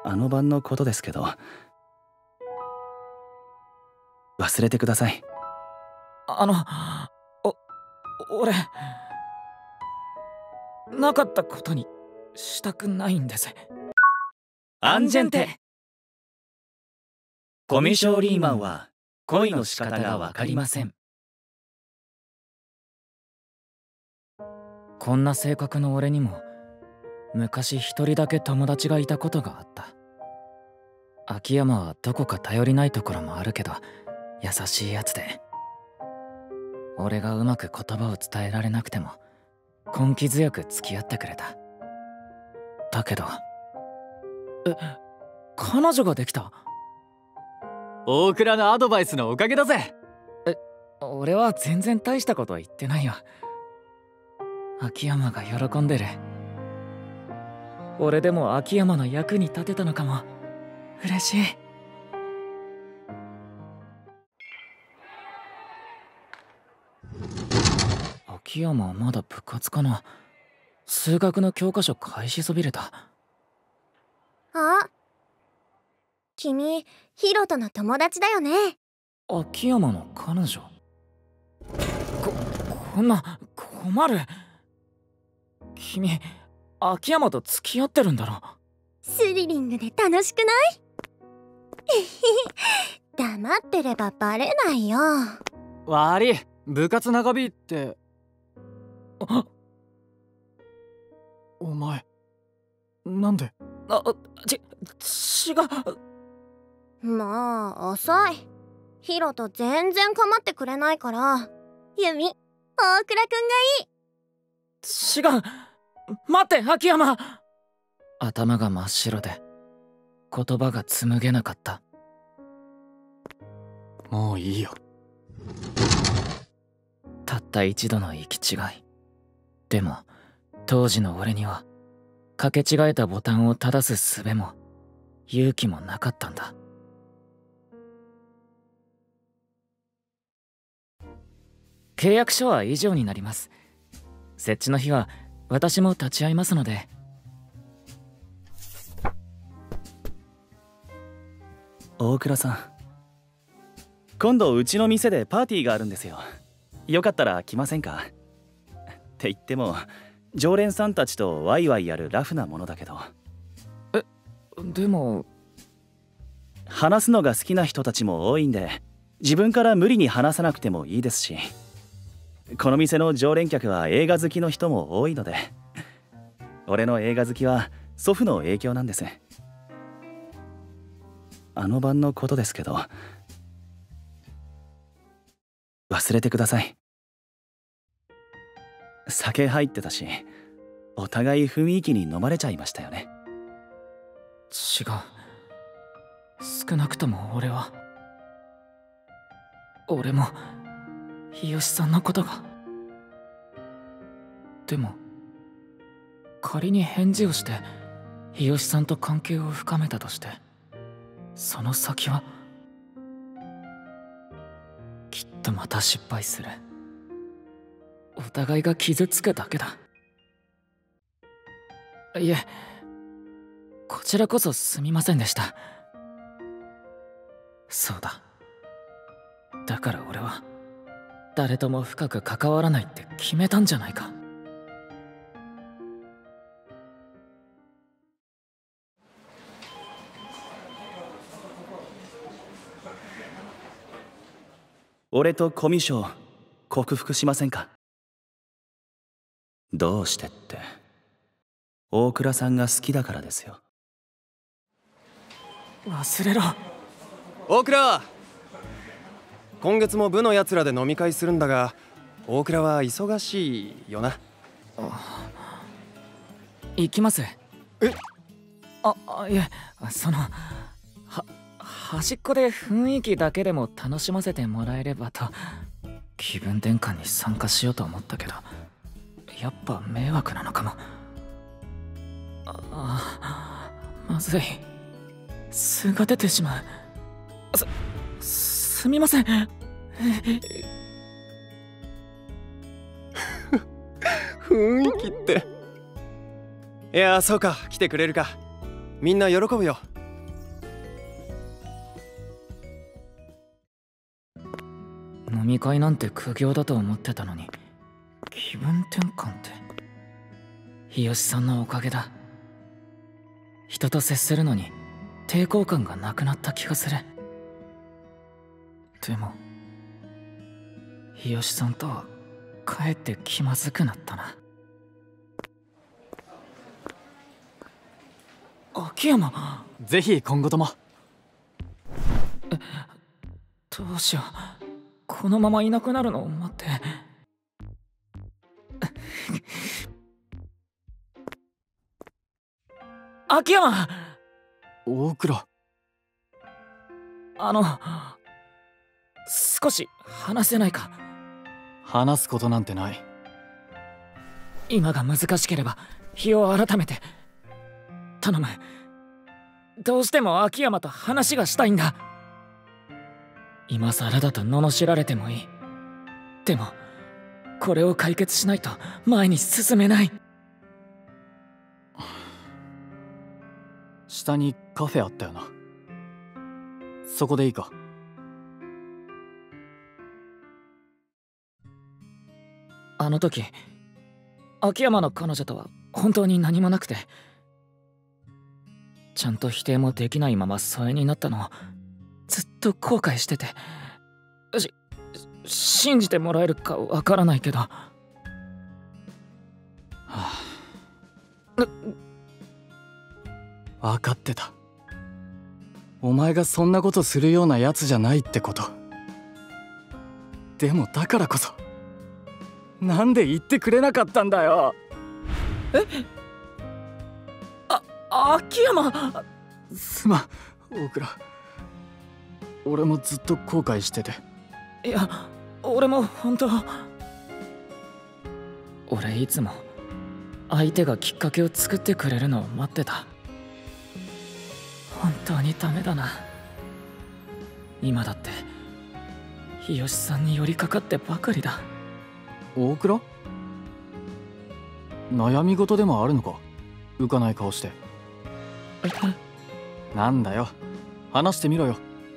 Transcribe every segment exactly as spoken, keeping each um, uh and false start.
あの晩のことですけど、忘れてください。 あの、お、俺、なかったことにしたくないんです。 アンジェンテ。コミュ障リーマンは恋の仕方がわかりません。 こんな性格の俺にも昔一人だけ友達がいたことがあった。秋山はどこか頼りないところもあるけど優しいやつで、俺がうまく言葉を伝えられなくても根気強く付き合ってくれた。だけど、え、彼女ができた？ 大倉のアドバイスのおかげだぜ。 え、俺は全然大したことは言ってないよ。秋山が喜んでる。俺でも秋山の役に立てたのかも。嬉しい。秋山はまだ部活かな。数学の教科書返しそびれた。 あ、君ヒロとの友達だよね。 秋山の彼女。こ、こんな困る。君秋山と付き合ってるんだろ。 スリリングで楽しくない？黙ってればバレないよ。 悪い、部活長引いて。 あ、 お前なんで？ あ、ち、違う。 まあ遅い。ヒロと全然構ってくれないから。ユミ、大倉くんがいい。 違う。待って秋山。頭が真っ白で言葉が紡げなかった。 もういいよ。 たった一度の行き違い。でも当時の俺にはかけ違えたボタンを正す術も勇気もなかったんだ。契約書は以上になります。設置の日は私も立ち会いますので。 大倉さん、今度うちの店でパーティーがあるんですよ。よかったら来ませんか？って言っても常連さんたちとワイワイやるラフなものだけど。 え、でも話すのが好きな人たちも多いんで、自分から無理に話さなくてもいいですし、この店の常連客は映画好きの人も多いので、俺の映画好きは祖父の影響なんです。あの晩のことですけど、忘れてください。酒入ってたし、お互い雰囲気に飲まれちゃいましたよね。 違う。少なくとも俺は俺も日吉さんのことが。でも仮に返事をして日吉さんと関係を深めたとして、その先はきっとまた失敗する。お互いが傷つくだけだ。いえ、こちらこそすみませんでした。そうだ。だから俺は誰とも深く関わらないって決めたんじゃないか。 俺とコミュ障克服しませんか？どうしてって、大倉さんが好きだからですよ。 忘れろ。 大倉、今月も部のやつらで飲み会するんだが、大倉は忙しいよな。 行きます。 え？ あ、いえ、そのは端っこで雰囲気だけでも楽しませてもらえればと気分転換に参加しようと思ったけど、やっぱ迷惑なのかも。ああ、まずい。素が出てしまう。す、すみません。 雰囲気って。いや、そうか、来てくれるか。みんな喜ぶよ。 飲み会なんて苦行だと思ってたのに、気分転換って日吉さんのおかげだ。人と接するのに抵抗感がなくなった気がする。でも日吉さんとはかえって気まずくなったな。秋山、 ぜひ今後とも。 え、どうしよう、このままいなくなるのを待って。秋山、 大倉、 あの少し話せないか。 話すことなんてない。 今が難しければ日を改めて頼む。どうしても秋山と話がしたいんだ。今更だと罵られてもいい。でもこれを解決しないと前に進めない。 下にカフェあったよな。そこでいいか。 あの時秋山の彼女とは本当に何もなくて、ちゃんと否定もできないまま疎遠になったのをずっと後悔してて、し信じてもらえるかわからないけど、はあ、分かってた。お前がそんなことするようなやつじゃないってこと。でもだからこそなんで言ってくれなかったんだよ。 え、あ、秋山、 すまん大倉。俺もずっと後悔してて。 いや俺も本当、俺いつも相手がきっかけを作ってくれるのを待ってた。本当にダメだな。今だって日吉さんに寄りかかってばかりだ。 大倉、悩み事でもあるのか。浮かない顔して。なんだよ、話してみろよ。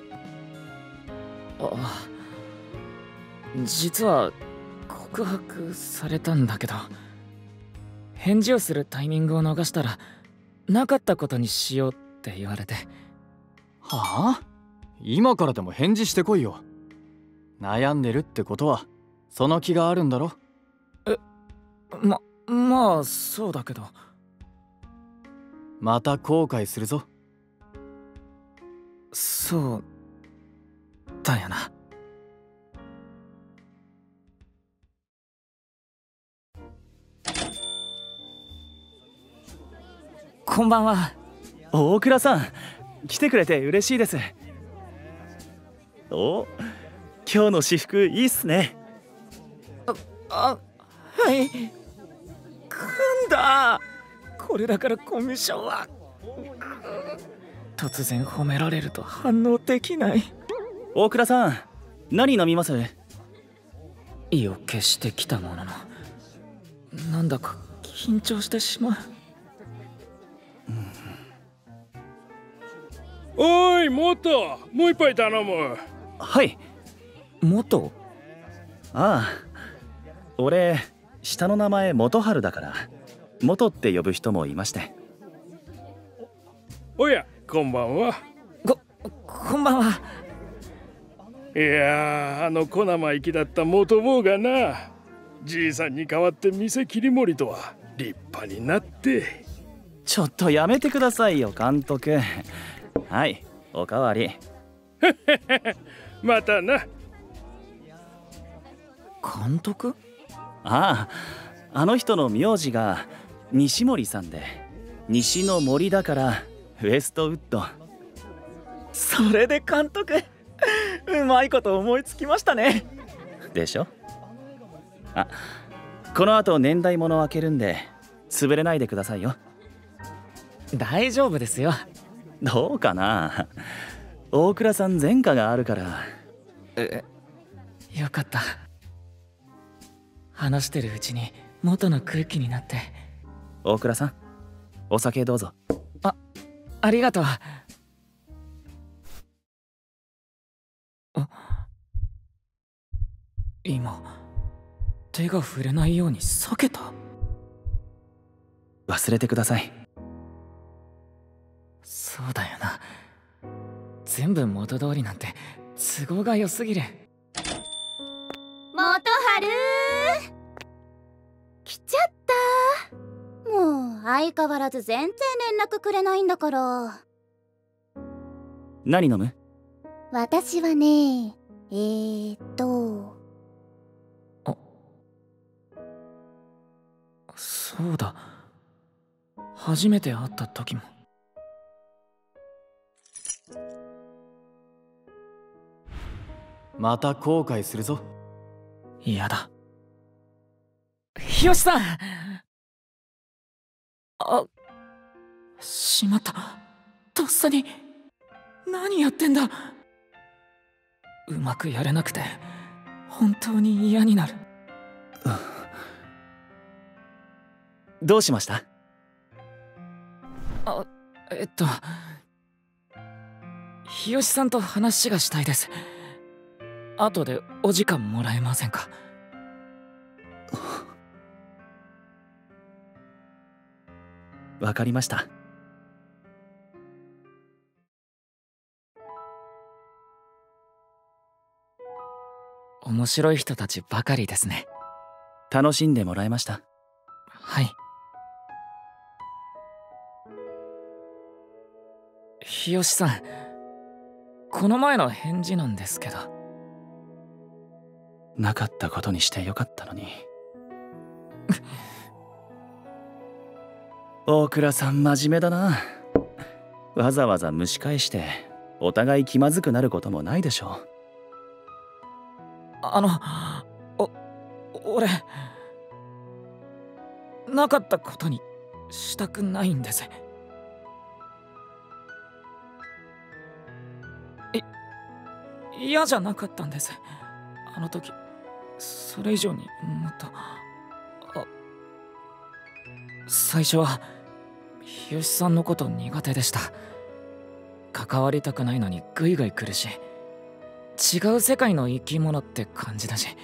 あ、実は告白されたんだけど、返事をするタイミングを逃したらなかったことにしようって言われて。 はあ？今からでも返事してこいよ。悩んでるってことはその気があるんだろ。 え、ま、まあそうだけど。 また後悔するぞ。 そうだよな。こんばんは。 大倉さん、来てくれて嬉しいです。お、今日の私服いいっすね。 あ、はい。組んだ。これだからコミュ障は。突然褒められると反応できない。 大倉さん、何飲みます？ 意を決してきたものの、なんだか緊張してしまう。 おい、もっともう一杯頼む。 はい。 元？ ああ、俺下の名前元春だから元って呼ぶ人もいまして。 おや、こんばんは。 ここんばんは。 いやー、あの小生意気だった元坊がな、じいさんに代わって店切り盛りとは立派になって。 ちょっとやめてくださいよ監督。はい、おかわり。 またな。 監督？ ああ、あの人の名字が西森さんで、西の森だからウエストウッド。 それで監督、うまいこと思いつきましたね。 でしょ。あ、この後年代物を開けるんで潰れないでくださいよ。 大丈夫ですよ。 どうかな。大倉さん前科があるから。 え、よかった。話してるうちに元の空気になって。 大倉さん、お酒どうぞ。 あ、ありがとう。あ、 今手が触れないように避けた。 忘れてください。 そうだよな。全部元通りなんて都合が良すぎる。 元春来ちゃった。もう相変わらず全然連絡くれないんだから。 何飲む？ 私はね、えーっとあ、そうだ、初めて会った時も。 また後悔するぞ。 嫌だ。日吉さん。あ、しまった。とっさに何やってんだ。うまくやれなくて本当に嫌になる。 どうしました？ あ、えっと日吉さんと話がしたいです。後でお時間もらえませんか？ わかりました。 面白い人たちばかりですね。 楽しんでもらえました？ はい。日吉さん、この前の返事なんですけど。 なかったことにしてよかったのに。大倉さん真面目だな。わざわざ蒸し返してお互い気まずくなることもないでしょう。 あの、お、俺なかったことにしたくないんです。い嫌じゃなかったんです。あの時それ以上にもっと。あ、最初は日吉さんのこと苦手でした。関わりたくないのにグイグイ来るし、違う世界の生き物って感じだし。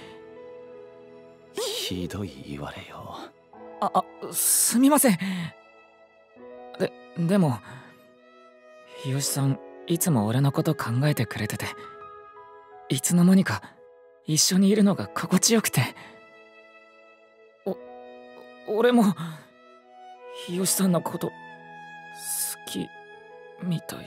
ひどい言われよう。 あ、あ、すみません。で、でも日吉さんいつも俺のこと考えてくれてて、いつの間にか一緒にいるのが心地よくて。お、俺も日吉さんのこと好きみたいって。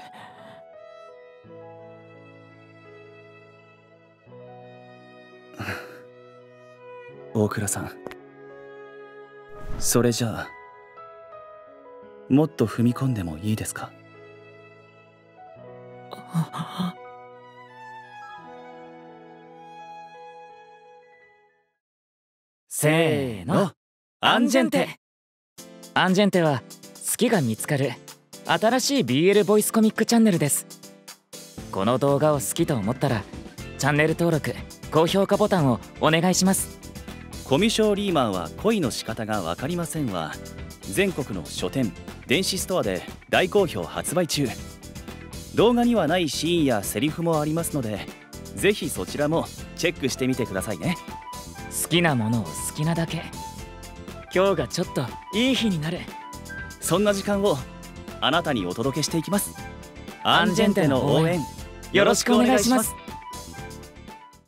大倉さん、それじゃあもっと踏み込んでもいいですか？ せーの、アンジェンテ。アンジェンテは好きが見つかる新しい ビーエル ボイスコミックチャンネルです。この動画を好きと思ったらチャンネル登録、高評価ボタンをお願いします。 コミュ障リーマンは恋の仕方が分かりませんは全国の書店、電子ストアで大好評発売中。動画にはないシーンやセリフもありますので、ぜひそちらもチェックしてみてくださいね。 好きなものを好きなだけ。今日がちょっといい日になる。 そんな時間をあなたにお届けしていきます。アンジェンテの応援よろしくお願いします。